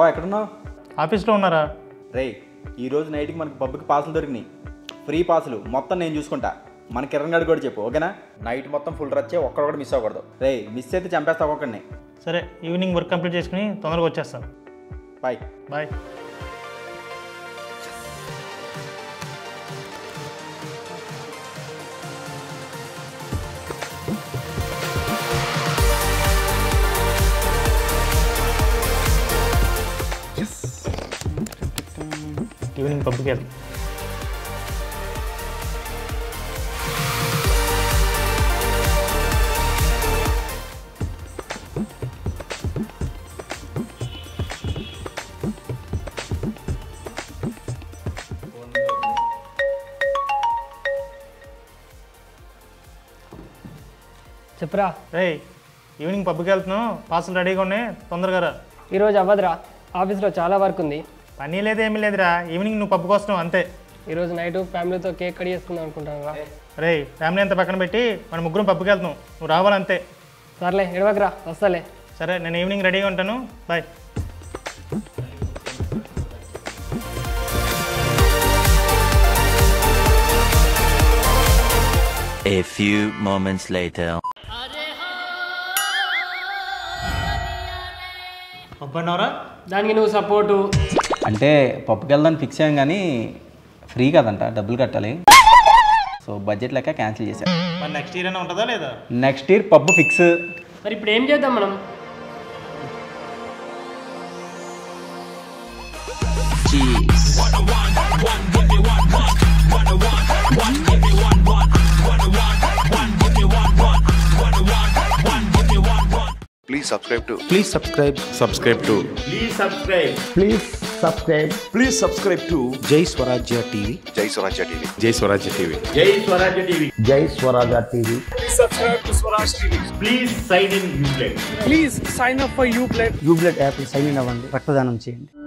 ఎక్కడున్నావు? ఆఫీస్లో ఉన్నారా? రే ఈరోజు నైట్కి మనకి పబ్కి పాసులు దొరికినాయి, ఫ్రీ పాసులు మొత్తం నేను చూసుకుంటా. మన కిరణ్ గడు కూడా చెప్పు, ఓకేనా? నైట్ మొత్తం ఫుల్ రచ్చే, ఒక్కడు కూడా మిస్ అవ్వకూడదు. రే మిస్ అయితే చంపేస్తా ఒక్కడిని. సరే, ఈవినింగ్ వర్క్ కంప్లీట్ చేసుకుని తొందరగా వచ్చేస్తాను. Bye bye. ఈవినింగ్ పబ్కి వెళ్తాం. చెప్పరా? రే ఈవినింగ్ పబ్కి వెళ్తున్నాం, పాసులు రెడీగా ఉన్నాయి, తొందరగా రా. ఈరోజు అవ్వదురా, ఆఫీస్లో చాలా వర్క్ ఉంది. పని లేదు ఏమీ లేదురా, ఈవినింగ్ నువ్వు పబ్కి వస్తున్నావు అంతే. ఈరోజు నైట్ ఫ్యామిలీతో కేక్ కట్ చేసుకుందాం అనుకుంటాను రా. రే ఫ్యామిలీ అంతా పక్కన పెట్టి మన ముగ్గురం పబ్కి వెళ్తున్నాం, నువ్వు రావాలంతే. సర్లే, ఎడవకరా, వస్తాలే. సరే, నేను ఈవినింగ్ రెడీగా ఉంటాను, bye. A few moments later. పబ్బన్నారా? దానికి నువ్వు సపోర్టు. అంటే పబ్కి వెళ్దాన్ని ఫిక్స్ అయ్యాం కానీ ఫ్రీ కదంట, డబ్బులు కట్టాలి. సో బడ్జెట్ లెక్క క్యాన్సిల్ చేశాను. మరి నెక్స్ట్ ఇయర్ అయినా ఉంటుందా లేదా? Next year pub fix. మరి ఇప్పుడు ఏం చేద్దాం మనం? Please subscribe to. Please subscribe. Subscribe to. Please subscribe. Please subscribe. Please subscribe to JAISWARAAJYA TV. JAISWARAAJYA TV. JAISWARAAJYA TV. JAISWARAAJYA TV. JAISWARAAJYA TV. Please subscribe to Swaraajya TV. Please sign in Ublood. Please sign up for యూబ్లెట్. యూబ్లెట్ app sign in అవ్వండి, రక్తదానం చేయండి.